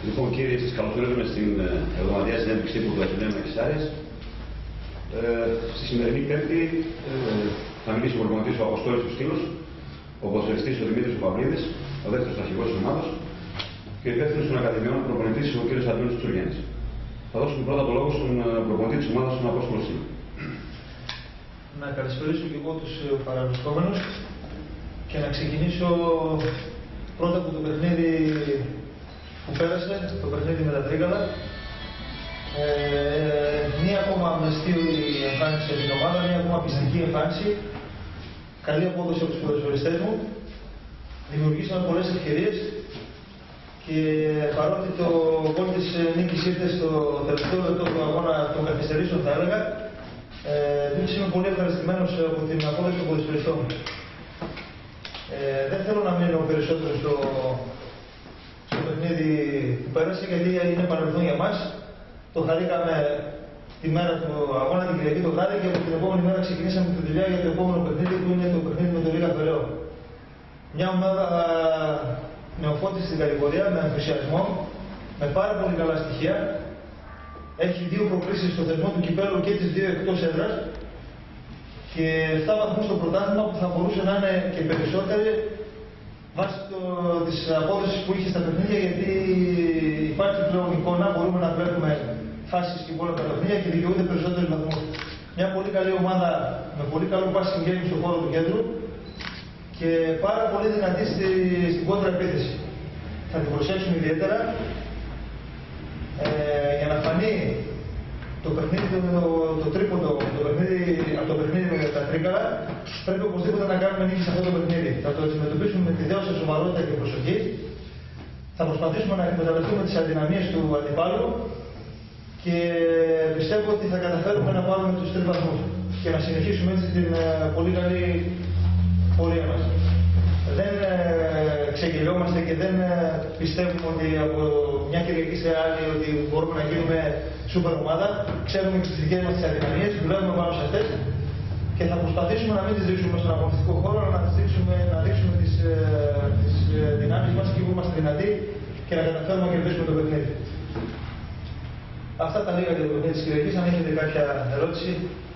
Λοιπόν, κύριε, σας καλωσορίζουμε στην εβδομαδιαία συνέντευξη τύπου του Αθηναίου Μεξάρες. Στη σημερινή Πέμπτη θα μιλήσει ο προπονητής ο Αποστόλης ο Σκύλος, ο ποδοσφαιριστής ο Δημήτρης ο Παυλίδης, ο δεύτερος αρχηγός της ομάδας και ο υπεύθυνος των Ακαδημιών προπονητής ο κ. Αντώνης Τσουριάνης. Θα δώσουμε πρώτα το λόγο στον προπονητή της ομάδας, τον Απόστολο Σκύλο. Να καλησπερίσω και εγώ τους παραβρισκόμενους και να ξεκινήσω πρώτα από το παιχνίδι που πέρασε, το παιχνίδι με τα Τρίκαλα. Μία ακόμα μεστή εμφάνιση για την ομάδα, μία ακόμα πιστική εμφάνιση. Καλή απόδοση από τους ποδοσφαιριστές μου. Δημιουργήσαμε πολλές ευκαιρίες και παρότι το γκολ της νίκης ήρθε στο τελευταίο λεπτό του αγώνα των καθυστερήσεων, θα έλεγα, είμαι πολύ ευχαριστημένος από την απόδοση των ποδοσφαιριστών. Δεν θέλω να μείνω περισσότερο στο παιχνίδι που πέρασε, γιατί είναι παρελθόν για μας. Το χαρήκαμε τη μέρα του αγώνα, την Κυριακή το βράδυ, και από την επόμενη μέρα ξεκινήσαμε τη δουλειά για το επόμενο παιχνίδι, που είναι το παιχνίδι με το Λίγα Φεραιό. Μια ομάδα με οφώτιση στην κατηγορία, με ενθουσιασμό, με πάρα πολύ καλά στοιχεία. Έχει δύο προκρίσεις στο θεσμό του κυπέλλου και τις δύο εκτός έδρας και 7 βαθμούς στο πρωτάθλημα, που θα μπορούσε να είναι και περισσότεροι βάσει της απόδοσης που είχε στα παιχνίδια, γιατί υπάρχει πλέον εικόνα, μπορούμε να βλέπουμε φάσεις και όλα τα παιχνίδια και δικαιούνται περισσότερους βαθμούς. Μια πολύ καλή ομάδα με πολύ καλό passing game στον χώρο του κέντρου και πάρα πολύ δυνατή στην κόντρα επίθεση. Θα την προσέξουμε ιδιαίτερα. Για να φανεί το παιχνίδι, το τρίποντο, από το παιχνίδι με τα Τρίκαλα, πρέπει οπωσδήποτε να κάνουμε νίκη σε αυτό το παιχνίδι. Θα το αντιμετωπίσουμε με τη δέουσα σοβαρότητα και προσοχή. Θα προσπαθήσουμε να εκμεταλλευτούμε τις αδυναμίες του αντιπάλου και πιστεύω ότι θα καταφέρουμε να πάρουμε τους 3 βαθμούς και να συνεχίσουμε έτσι την πολύ καλή πορεία μας. Δεν ξεγελιόμαστε και δεν πιστεύουμε ότι από μια Κυριακή σε άλλη ότι μπορούμε να γίνουμε σούπερ ομάδα. Ξέρουμε και τις δικές μας τις αδυναμίες, δουλεύουμε πάνω σε αυτές και θα προσπαθήσουμε να μην τις ρίξουμε στον αγωνιστικό χώρο, αλλά να δείξουμε τις δυνάμεις μας και που είμαστε δυνατοί και να καταφέρουμε να κερδίσουμε το παιχνίδι. Αυτά τα λίγα για το παιχνίδι της Κυριακής. Αν έχετε κάποια ερώτηση.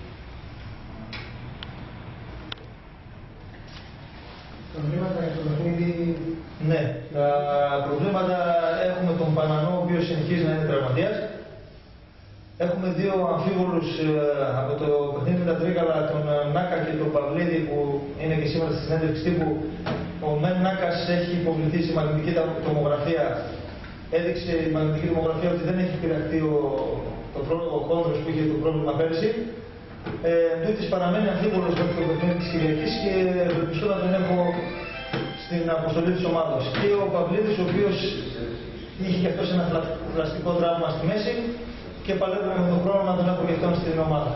Προβλήματα για το παιχνίδι? Ναι, τα προβλήματα έχουμε τον Πανανό, ο οποίος συνεχίζει να είναι τραυματίας. Έχουμε 2 αμφίβολους από το παιχνίδι με τα Τρίκαλα, τον Νάκα και τον Παυλίδη, που είναι και σήμερα στη συνέντευξη τύπου. Ο Νάκας έχει υποβληθεί σε μαγνητική τομογραφία. Έδειξε η μαγνητική τομογραφία ότι δεν έχει πειραχτεί ο κόνδρος που είχε το πρόβλημα πέρυσι. Τούτης παραμένει αμφίβολος μέχρι το παιχνίδι της Κυριακής και ευελπιστώ να τον έχω στην αποστολή της ομάδας. Και ο Παυλίδης, ο οποίος είχε και αυτός ένα πλαστικό τραύμα στη μέση και παλεύουμε με τον χρόνο να τον έχω και αυτόν στην ομάδα.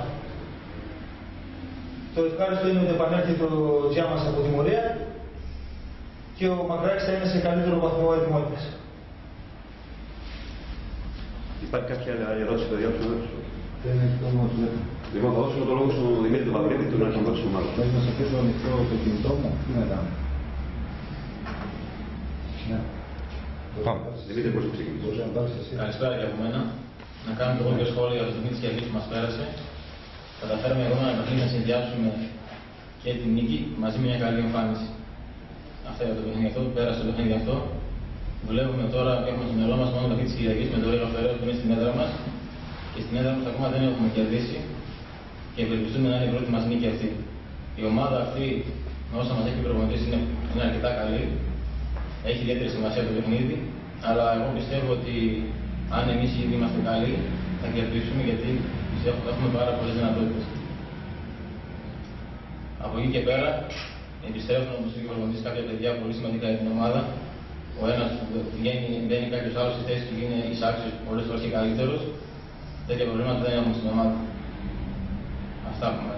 Το ευχάριστο είναι ότι επανέρχεται το Τζιάμας από τιμωρία και ο Μακράκης θα είναι σε καλύτερο βαθμό ετοιμότητας. Υπάρχει κάποια ερώτηση, παιδιά? Δεν έχει το μόνο του. Λοιπόν, θα δώσουμε το λόγο στον Δημήτρη τον Παυλίδη, τον αρχηγό της ομάδας. Πρέπει να σε αφήσω ανοιχτό το κινητό μου, τι να κάνω? Ναι. Πάμε. Δημήτρη, πώς θα ξεκινήσεις? Καλησπέρα και από μένα. Να κάνω και εγώ δύο σχόλια για το παιχνίδι της Κυριακής που μας πέρασε. Καταφέραμε εδώ να συνδυάσουμε και την νίκη μαζί με μια καλή εμφάνιση. Αυτά για το παιχνίδι αυτό, πέρασε το παιχνίδι αυτό. Δουλεύουμε τώρα και έχουμε στο μυαλό μας μόνο το παιχνίδι της Κυριακής με το Λίγα Φεραιό που είναι στην έδρα μας. Και στην έδρα μας ακόμα δεν έχουμε κερδίσει και ευελπιστούμε να είναι η πρώτη μας νίκη αυτή. Η ομάδα αυτή, με όσα μας έχει προπονητής, είναι αρκετά καλή. Έχει ιδιαίτερη σημασία το παιχνίδι, αλλά εγώ πιστεύω ότι αν εμείς ήδη είμαστε καλοί, θα κερδίσουμε, γιατί πιστεύω ότι έχουμε πάρα πολλές δυνατότητες. Από εκεί και πέρα, επιστρέφουν, όπως είπε ο προπονητής, κάποια παιδιά πολύ σημαντικά για την ομάδα. Ο ένας που μπαίνει κάποιος άλλος στη θέση του και είναι εισάξιος πολλές φορές και καλύτερος. Τέτοια προβλήματα δεν έχουμε στην ομάδα. Αυτά έχουμε.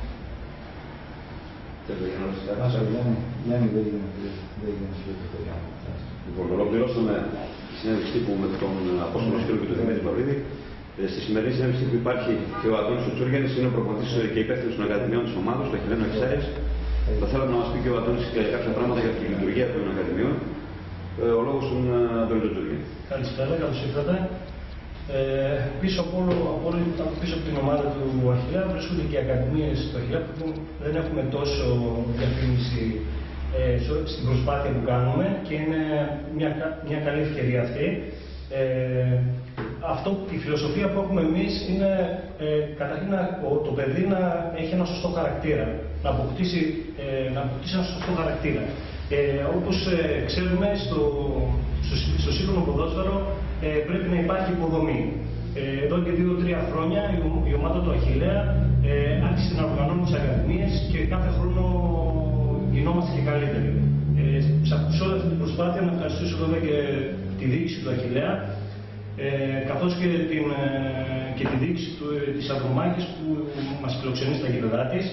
Λοιπόν, ολοκληρώσαμε τη συνέντευξη τύπου με τον Απόστολο Σκύλο και τον Δημήτρη Παυλίδη. Στη σημερινή συνέντευξη τύπου υπάρχει και ο Αντώνης Τσουριάνης, είναι ο προπονητής και υπεύθυνος των Ακαδημιών της ομάδας, του Αθηναίου Μεξάρες. Θα θέλαμε να μας πει και ο Αντώνης κάποια πράγματα για τη λειτουργία των Ακαδημιών. Ο λόγος στον Αντώνη Τσουριάνη. Καλησπέρα, καλώς ήρθατε. Πίσω από την ομάδα του Αχιλλέα βρίσκονται και οι ακαδημίες του Αχιλλέα που δεν έχουμε τόσο διαφήμιση στην προσπάθεια που κάνουμε και είναι μια καλή ευκαιρία αυτή. Η φιλοσοφία που έχουμε εμείς είναι καταρχήν το παιδί να έχει ένα σωστό χαρακτήρα, να αποκτήσει ένα σωστό χαρακτήρα. Όπως ξέρουμε, στο σύγχρονο ποδόσφαιρο πρέπει να υπάρχει υποδομή. Εδώ και 2-3 χρόνια η ομάδα του Αχιλλέα άρχισε να οργανώνει τις ακαδημίες και κάθε χρόνο γινόμαστε και καλύτεροι. Σε όλη αυτή την προσπάθεια να ευχαριστήσω βέβαια και τη διοίκηση του Αχιλλέα, καθώς και τη διοίκηση της Αβδομάκης που μας φιλοξενεί στα γήπεδά της.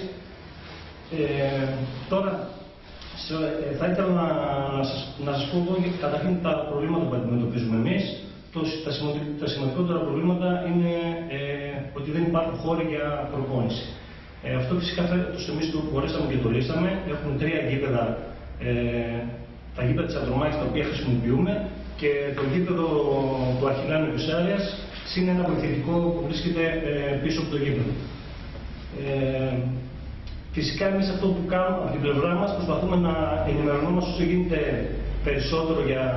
Τώρα, θα ήθελα να σας πω εδώ καταρχήν τα προβλήματα που αντιμετωπίζουμε εμείς. Τα σημαντικότερα προβλήματα είναι ότι δεν υπάρχουν χώροι για προπόνηση. Αυτό φυσικά εμείς το μπορέσαμε και το λύσαμε. Έχουμε 3 γήπεδα, τα γήπεδα της Αβδομάκης τα οποία χρησιμοποιούμε και το γήπεδο του Αχιλλέα Νεκουσάριας συν ένα βοηθητικό που βρίσκεται πίσω από το γήπεδο. Φυσικά εμείς αυτό που κάνουμε από την πλευρά μας προσπαθούμε να ενημερωνόμαστε όσο γίνεται περισσότερο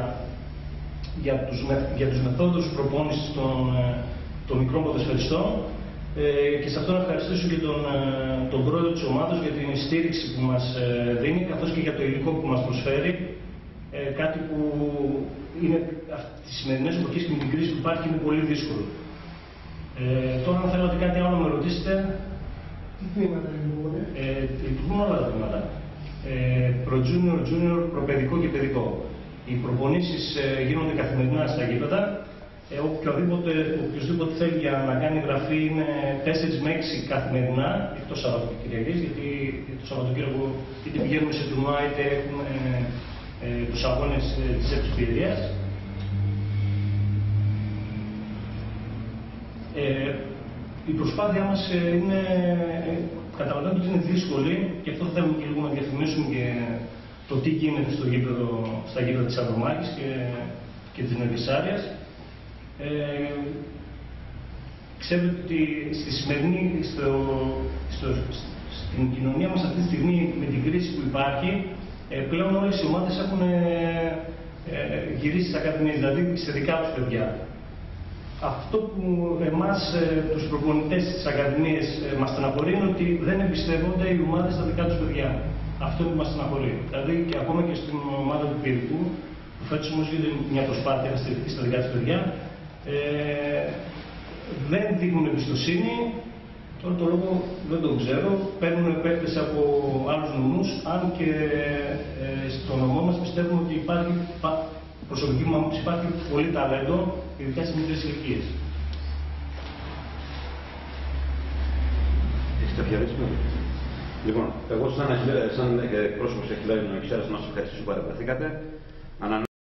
για τους μεθόδους προπόνησης των μικρών ποδοσφαιριστών και σε αυτό να ευχαριστήσω και τον πρόεδρο της ομάδας για την στήριξη που μας δίνει καθώς και για το υλικό που μας προσφέρει, κάτι που είναι τις σημερινές εποχές και με την κρίση που υπάρχει είναι πολύ δύσκολο. Τώρα αν θέλετε κάτι άλλο να με ρωτήσετε. Τι τμήματα λειτουργούν? Λειτουργούν όλα τα τμήματα. Προ-junior, junior, προπαιδικό και παιδικό. Οι προπονήσεις γίνονται καθημερινά στα γήπεδα. Οποιοςδήποτε θέλει να κάνει εγγραφή είναι 4 με 6 καθημερινά, εκτός Σαββατοκυριακής, γιατί το Σαββατοκύριακο είτε πηγαίνουμε σε τουρνουά είτε έχουμε τους αγώνες της Επισπηρίας. Η προσπάθειά μας είναι, καταλαβαίνω ότι είναι δύσκολη και αυτό θέλουμε και λίγο να διαφημίσουμε και το τι γίνεται στα γήπεδα της Αβδομάκης και της Νεκουσάριας. Ξέρετε ότι στην κοινωνία μας αυτή τη στιγμή με την κρίση που υπάρχει πλέον όλες οι ομάδες έχουν γυρίσει στις ακαδημίες, δηλαδή σε δικά τους παιδιά. Αυτό που εμάς, τους προπονητές της ακαδημίας, μας στεναχωρεί είναι ότι δεν εμπιστεύονται οι ομάδες στα δικά τους παιδιά. Αυτό που μας στεναχωρεί. Δηλαδή και ακόμα και στην ομάδα του Πυρικού, που φέτος όμως γίνεται μια προσπάθεια να στηριχθεί στα δικά τους παιδιά, δεν δείχνουν εμπιστοσύνη. Τώρα το λόγο δεν το ξέρω. Παίρνουν παίκτες από άλλους νομούς, αν και στο νομό μας πιστεύουμε ότι υπάρχει, προσωπική μου άποψη, υπάρχει πολύ ταλέντο, ειδικά στις μικρές ηλικίες. Έχεις κάποια ερώτηση? Λοιπόν, εγώ σαν πρόσωπος Αχιλλέα Νεκουσάριας να σας ευχαριστήσω που παρευρεθήκατε.